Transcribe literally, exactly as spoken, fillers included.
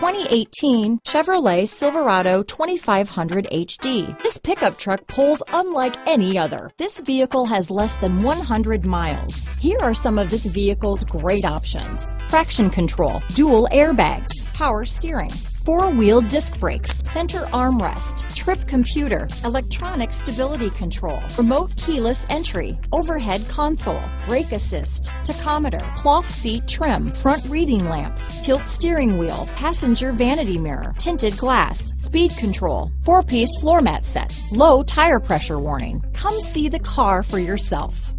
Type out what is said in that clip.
twenty eighteen Chevrolet Silverado twenty-five hundred H D. This pickup truck pulls unlike any other. This vehicle has less than one hundred miles. Here are some of this vehicle's great options: traction control, dual airbags, power steering, four-wheel disc brakes, center armrest, trip computer, electronic stability control, remote keyless entry, overhead console, brake assist, tachometer, cloth seat trim, front reading lamps, tilt steering wheel, passenger vanity mirror, tinted glass, speed control, four-piece floor mat set, low tire pressure warning. Come see the car for yourself.